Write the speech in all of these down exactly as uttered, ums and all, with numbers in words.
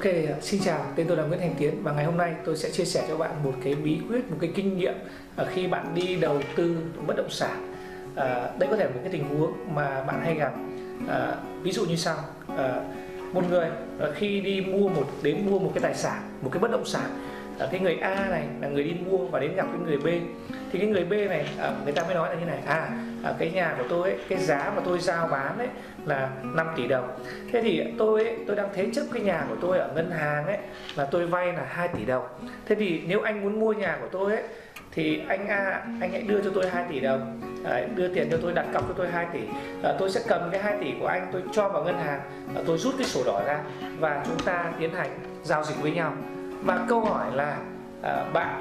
Ok, xin chào, tên tôi là Nguyễn Thành Tiến và ngày hôm nay tôi sẽ chia sẻ cho bạn một cái bí quyết, một cái kinh nghiệm khi bạn đi đầu tư bất động sản. À, đây có thể là một cái tình huống mà bạn hay gặp. À, ví dụ như sau, à, một người khi đi mua một đến mua một cái tài sản, một cái bất động sản, à, cái người A này là người đi mua và đến gặp cái người B, thì cái người B này à, người ta mới nói là như này: à, à cái nhà của tôi ấy, cái giá mà tôi giao bán ấy là năm tỷ đồng. Thế thì tôi ấy, tôi đang thế chấp cái nhà của tôi ở ngân hàng ấy là tôi vay là hai tỷ đồng. Thế thì nếu anh muốn mua nhà của tôi ấy thì anh A anh hãy đưa cho tôi hai tỷ đồng, à, đưa tiền cho tôi, đặt cọc cho tôi hai tỷ. À, tôi sẽ cầm cái hai tỷ của anh, tôi cho vào ngân hàng, à, tôi rút cái sổ đỏ ra và chúng ta tiến hành giao dịch với nhau. Mà câu hỏi là à, bạn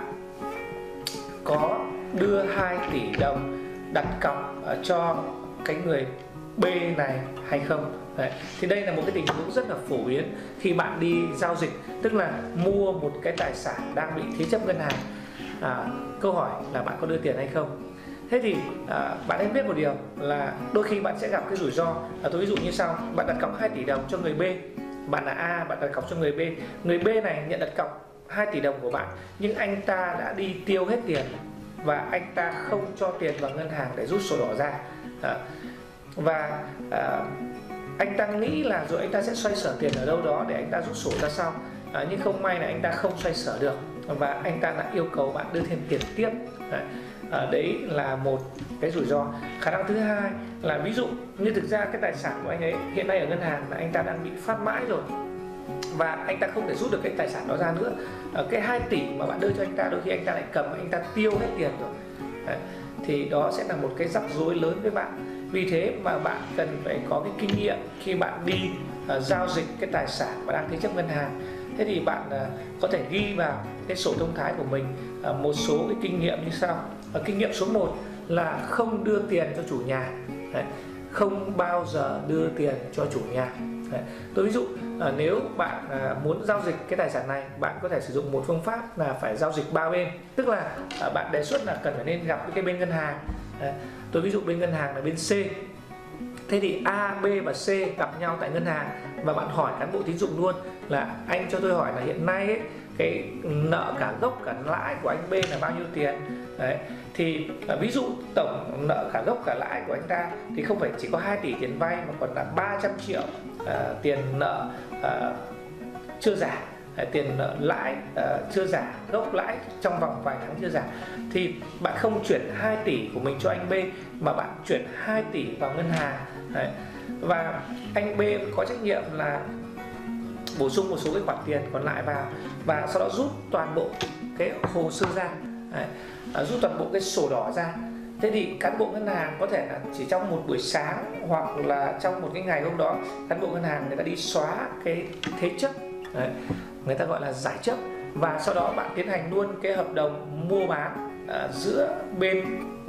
có đưa hai tỷ đồng đặt cọc uh, cho cái người B này hay không? Đấy. Thì đây là một cái tình huống rất là phổ biến khi bạn đi giao dịch, tức là mua một cái tài sản đang bị thế chấp ngân hàng. À, câu hỏi là bạn có đưa tiền hay không? Thế thì à, bạn nên biết một điều là đôi khi bạn sẽ gặp cái rủi ro. À, tôi ví dụ như sau: bạn đặt cọc hai tỷ đồng cho người B, bạn là A, bạn đặt cọc cho người B, người B này nhận đặt cọc hai tỷ đồng của bạn, nhưng anh ta đã đi tiêu hết tiền và anh ta không cho tiền vào ngân hàng để rút sổ đỏ ra. À, và à, anh ta nghĩ là rồi anh ta sẽ xoay sở tiền ở đâu đó để anh ta rút sổ ra sau, à, nhưng không may là anh ta không xoay sở được và anh ta đã yêu cầu bạn đưa thêm tiền tiếp. Đấy. À, đấy là một cái rủi ro. Khả năng thứ hai là ví dụ như thực ra cái tài sản của anh ấy hiện nay ở ngân hàng là anh ta đang bị phát mãi rồi và anh ta không thể rút được cái tài sản đó ra nữa. À, cái hai tỷ mà bạn đưa cho anh ta, đôi khi anh ta lại cầm, anh ta tiêu hết tiền rồi. Đấy. Thì đó sẽ là một cái rắc rối lớn với bạn. Vì thế mà bạn cần phải có cái kinh nghiệm khi bạn đi uh, giao dịch cái tài sản và đang thế chấp ngân hàng. Thế thì bạn uh, có thể ghi vào cái sổ thông thái của mình uh, một số cái kinh nghiệm như sau. Uh, kinh nghiệm số một là không đưa tiền cho chủ nhà. Đấy. Không bao giờ đưa tiền cho chủ nhà. Đấy. Tôi ví dụ à, nếu bạn à, muốn giao dịch cái tài sản này, bạn có thể sử dụng một phương pháp là phải giao dịch ba bên, tức là à, bạn đề xuất là cần phải nên gặp cái bên ngân hàng. Đấy. Tôi ví dụ bên ngân hàng là bên C. Thế thì A, B và C gặp nhau tại ngân hàng và bạn hỏi cán bộ tín dụng luôn là: anh cho tôi hỏi là hiện nay ấy, cái nợ cả gốc cả lãi của anh B là bao nhiêu tiền? Đấy. Thì à, ví dụ tổng nợ cả gốc cả lãi của anh ta thì không phải chỉ có hai tỷ tiền vay mà còn là ba trăm triệu à, tiền nợ à, chưa trả, à, tiền nợ lãi à, chưa trả, gốc lãi trong vòng vài tháng chưa trả. Thì bạn không chuyển hai tỷ của mình cho anh B mà bạn chuyển hai tỷ vào ngân hàng. Đấy. Và anh B có trách nhiệm là bổ sung một số cái khoản tiền còn lại vào và sau đó rút toàn bộ cái hồ sơ ra. Đấy. À, rút toàn bộ cái sổ đỏ ra. Thế thì cán bộ ngân hàng có thể là chỉ trong một buổi sáng hoặc là trong một cái ngày hôm đó, cán bộ ngân hàng người ta đi xóa cái thế chấp. Đấy. Người ta gọi là giải chấp, và sau đó bạn tiến hành luôn cái hợp đồng mua bán à, giữa bên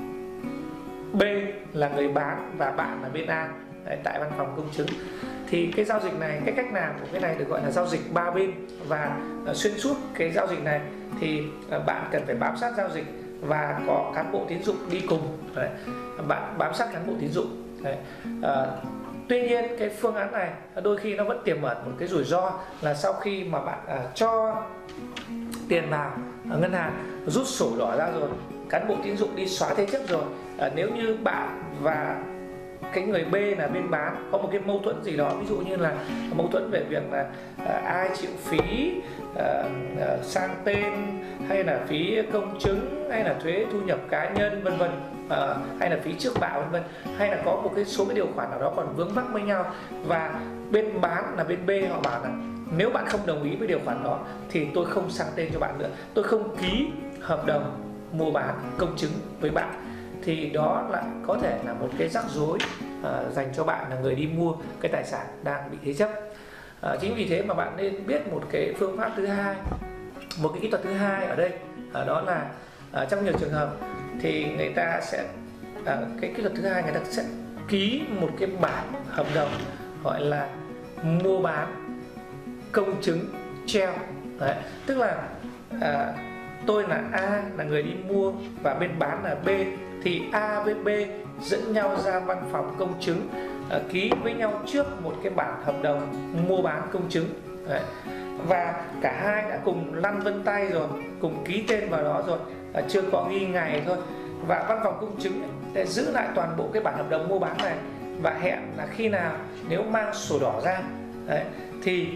B là người bán và bạn là bên A. Đấy, tại văn phòng công chứng. Thì cái giao dịch này, cái cách làm của cái này được gọi là giao dịch ba bên, và uh, xuyên suốt cái giao dịch này thì uh, bạn cần phải bám sát giao dịch và có cán bộ tín dụng đi cùng. Đấy. Bạn bám sát cán bộ tín dụng. Đấy. Uh, tuy nhiên cái phương án này đôi khi nó vẫn tiềm ẩn một cái rủi ro là sau khi mà bạn uh, cho tiền vào ở ngân hàng, rút sổ đỏ ra rồi, cán bộ tín dụng đi xóa thế chấp rồi, uh, nếu như bạn và cái người B là bên bán có một cái mâu thuẫn gì đó, ví dụ như là mâu thuẫn về việc là à, ai chịu phí à, à, sang tên, hay là phí công chứng, hay là thuế thu nhập cá nhân vân vân, à, hay là phí trước bạ vân vân, hay là có một cái số cái điều khoản nào đó còn vướng mắc với nhau, và bên bán là bên B họ bảo là nếu bạn không đồng ý với điều khoản đó thì tôi không sang tên cho bạn nữa, tôi không ký hợp đồng mua bán công chứng với bạn. Thì đó là có thể là một cái rắc rối uh, dành cho bạn là người đi mua cái tài sản đang bị thế chấp. Uh, chính vì thế mà bạn nên biết một cái phương pháp thứ hai, một cái kỹ thuật thứ hai ở đây, uh, đó là uh, trong nhiều trường hợp thì người ta sẽ uh, cái kỹ thuật thứ hai người ta sẽ ký một cái bản hợp đồng gọi là mua bán công chứng treo. Đấy, tức là uh, tôi là A là người đi mua và bên bán là B, thì A với B dẫn nhau ra văn phòng công chứng, uh, ký với nhau trước một cái bản hợp đồng mua bán công chứng. Đấy. Và cả hai đã cùng lăn vân tay rồi, cùng ký tên vào đó rồi, à, chưa có ghi ngày thôi. Và văn phòng công chứng sẽ giữ lại toàn bộ cái bản hợp đồng mua bán này và hẹn là khi nào nếu mang sổ đỏ ra đấy, thì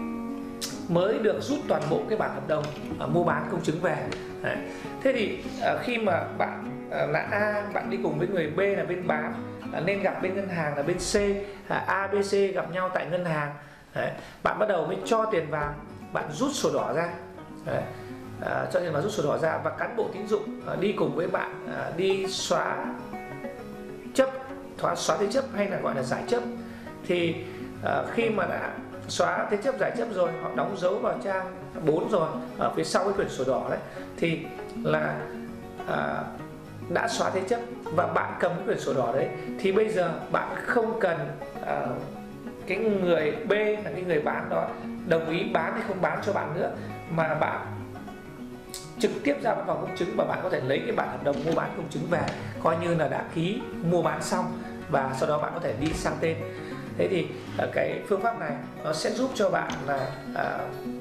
mới được rút toàn bộ cái bản hợp đồng uh, mua bán công chứng về. Đấy. Thế thì uh, khi mà bạn uh, là A, bạn đi cùng với người B là bên bán, uh, nên gặp bên ngân hàng là bên C, uh, A, B, C gặp nhau tại ngân hàng. Đấy. Bạn bắt đầu mới cho tiền vào, bạn rút sổ đỏ ra. Đấy. Uh, cho tiền vào, rút sổ đỏ ra, và cán bộ tín dụng uh, đi cùng với bạn uh, đi xóa chấp, xóa, xóa thế chấp hay là gọi là giải chấp. Thì uh, khi mà đã xóa thế chấp giải chấp rồi, họ đóng dấu vào trang bốn rồi, ở phía sau cái quyển sổ đỏ đấy, thì là à, đã xóa thế chấp và bạn cầm cái quyển sổ đỏ đấy, thì bây giờ bạn không cần à, cái người B là cái người bán đó đồng ý bán hay không bán cho bạn nữa, mà bạn trực tiếp ra văn phòng công chứng và bạn có thể lấy cái bản hợp đồng mua bán công chứng về, coi như là đã ký mua bán xong, và sau đó bạn có thể đi sang tên. Thế thì cái phương pháp này nó sẽ giúp cho bạn là à,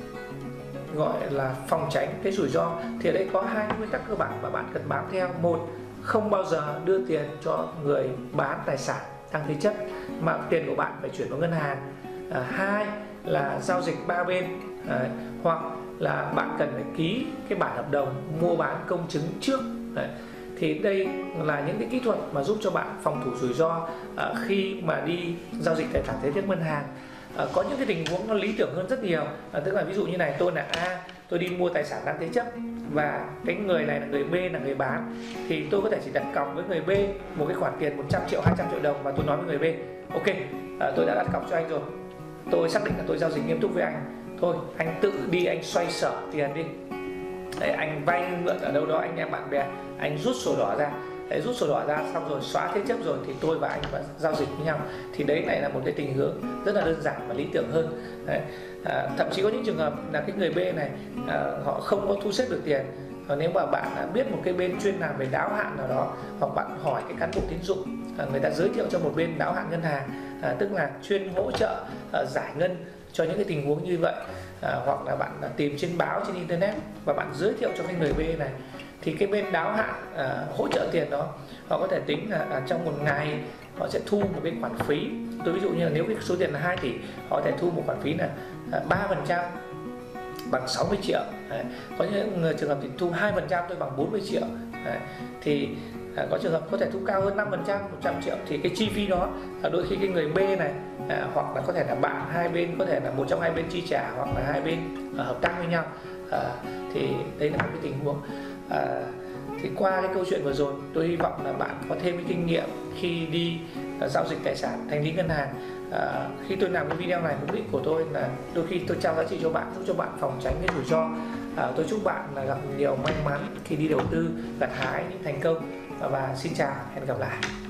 gọi là phòng tránh cái rủi ro. Thì ở đây có hai nguyên tắc cơ bản mà bạn cần bám theo. Một, không bao giờ đưa tiền cho người bán tài sản đang thế chấp, mà tiền của bạn phải chuyển vào ngân hàng. À, hai là giao dịch ba bên, à, hoặc là bạn cần phải ký cái bản hợp đồng mua bán công chứng trước. Đấy. Thì đây là những cái kỹ thuật mà giúp cho bạn phòng thủ rủi ro uh, khi mà đi giao dịch tài sản thế chấp ngân hàng. Uh, có những cái tình huống nó lý tưởng hơn rất nhiều, uh, tức là ví dụ như này, tôi là A, tôi đi mua tài sản đang thế chấp và cái người này là người B là người bán, thì tôi có thể chỉ đặt cọc với người B một cái khoản tiền một trăm triệu, hai trăm triệu đồng, và tôi nói với người B, ok, uh, tôi đã đặt cọc cho anh rồi, tôi xác định là tôi giao dịch nghiêm túc với anh, thôi anh tự đi anh xoay sở tiền đi. Đấy, anh vay mượn ở đâu đó, anh em bạn bè, anh rút sổ đỏ ra. Đấy, rút sổ đỏ ra xong rồi xóa thế chấp rồi thì tôi và anh vẫn giao dịch với nhau. Thì đấy này là một cái tình huống rất là đơn giản và lý tưởng hơn. Đấy. À, thậm chí có những trường hợp là cái người B này à, họ không có thu xếp được tiền. Và nếu mà bạn đã biết một cái bên chuyên làm về đáo hạn nào đó, hoặc bạn hỏi cái cán bộ tín dụng, à, người ta giới thiệu cho một bên đáo hạn ngân hàng, à, tức là chuyên hỗ trợ à, giải ngân cho những cái tình huống như vậy. À, hoặc là bạn tìm trên báo, trên internet và bạn giới thiệu cho cái người B này, thì cái bên đáo hạn à, hỗ trợ tiền đó, họ có thể tính là à, trong một ngày họ sẽ thu một cái khoản phí. Tôi ví dụ như là nếu cái số tiền là hai tỷ, họ có thể thu một khoản phí là ba phần trăm bằng sáu mươi triệu. Đấy. Có những người trường hợp thì thu hai phần trăm thôi, bằng bốn mươi triệu. Đấy. Thì à, có trường hợp có thể thu cao hơn năm phần trăm, một trăm triệu. Thì cái chi phí đó à, đôi khi cái người B này à, hoặc là có thể là bạn hai bên, có thể là một trong hai bên chi trả, hoặc là hai bên à, hợp tác với nhau. À, thì đây là một cái tình huống. À, thì qua cái câu chuyện vừa rồi, tôi hy vọng là bạn có thêm cái kinh nghiệm khi đi uh, giao dịch tài sản thanh lý ngân hàng. À, khi tôi làm cái video này, mục đích của tôi là đôi khi tôi trao giá trị cho bạn, giúp cho bạn phòng tránh cái rủi ro. À, tôi chúc bạn là gặp nhiều may mắn khi đi đầu tư, gặt hái những thành công, và xin chào, hẹn gặp lại.